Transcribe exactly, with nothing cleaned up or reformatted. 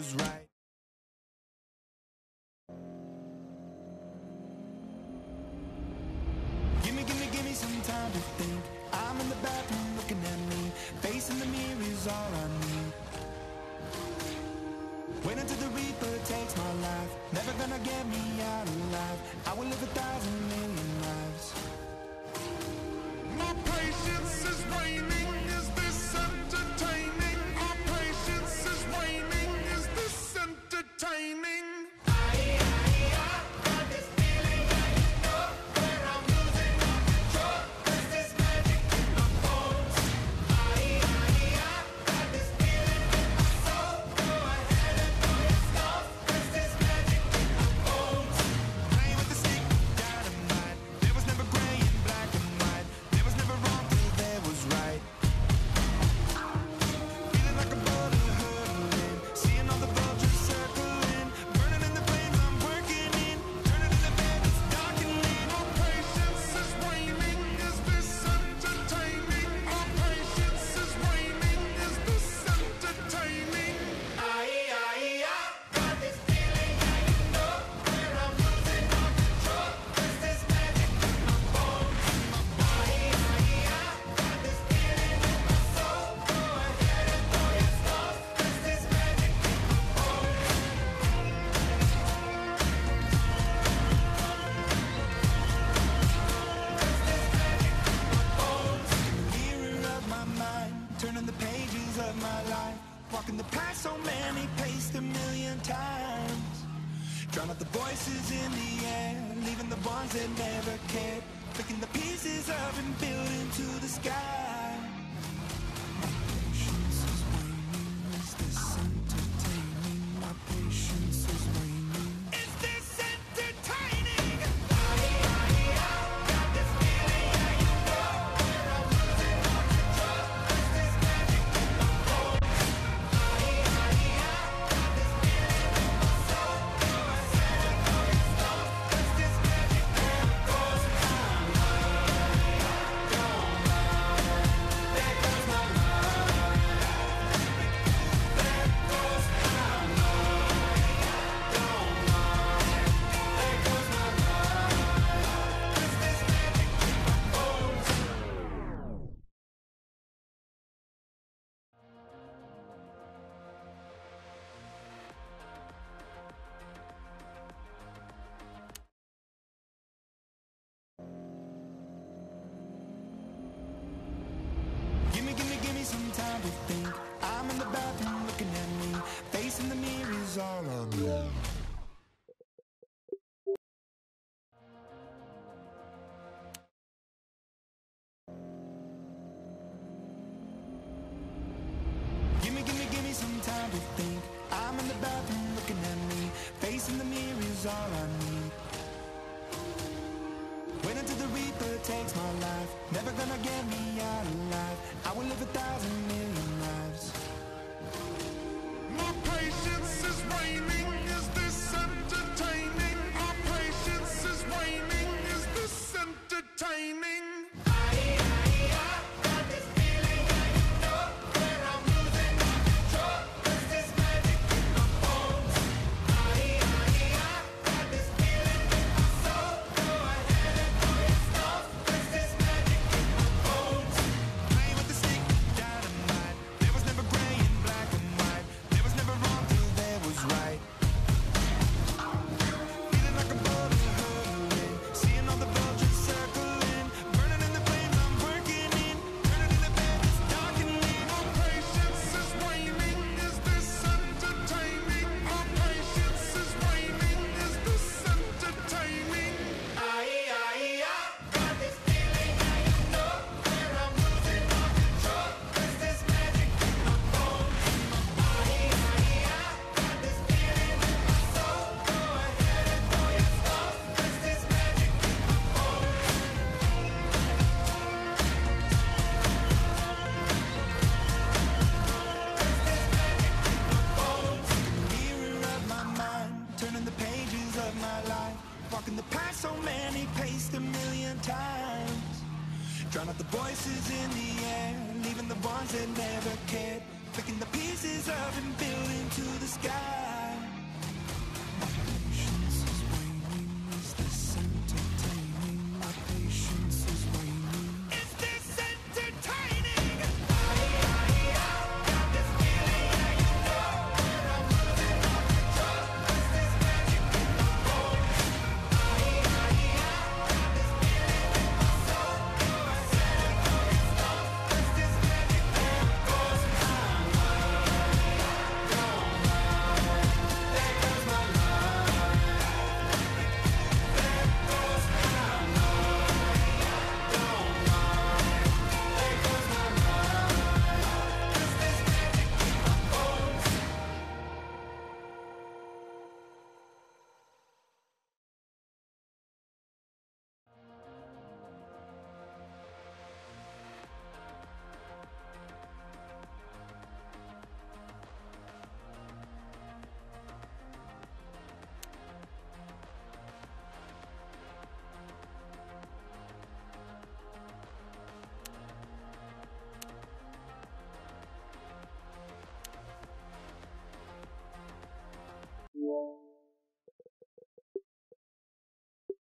was right. Gimme, gimme, gimme some time to think. I'm in the bathroom looking at me. Facing the mirror is all I need. Wait until the reaper takes my life. Never gonna get me out alive. I will live a thousand million lives. My patience is waning. Is this entertaining? My patience is waning. Is this entertaining? Turning the pages of my life, walking the path so many paced a million times. Drown out the voices in the air, leaving the ones that never cared. Flicking the pieces of him built into the sky. My patience is waning, is this entertaining? My patience is waning. Is this entertaining? Got this feeling, yeah, you know where I'm losing all control. Is this magic in my bones? Got this feeling in my soul. Go ahead and throw your stones. Is this magic in my bones? There goes my love. There goes my love. Don't mind. There goes my love. Is this magic in my bones? Gimme, gimme, gimme some time to think. I'm in the bathroom looking at me. Facing the mirror is all I need. Gimme, gimme, gimme some time to think. I'm in the bathroom looking at me. Facing the mirror is all I need. Wait until the reaper takes my life. Never gonna get me out alive. I will live a thousand million lives. My patience is waning. Is this entertaining? My patience is waning. Is this entertaining? Got this feeling, yeah, you know where I'm losing all control. Is this magic in my bones? Got this feeling in my soul. Go ahead and throw your stones. Is this magic in my bones? Playing with the stick, dynamite. There was never gray and black and white. There was never wrong till there was right. Feeling like a bullet hurtling. Seeing all the vultures circling. Burning in the flames I'm working in. Turning in the bed, it's dark and lit. My patience is waning. Is this entertaining? My patience is waning. Is this entertaining? Got this feeling, yeah, you know where I'm losing all control. Is this magic in my bones? Got this feeling in my soul. Go ahead and throw your stones. Is this magic in my bones? Mirror of my mind, turning the pages of my life, walking the path so many paced a million times. Drown out the voices in the air, leaving the ones that never cared. picking the pieces of and building to the sky.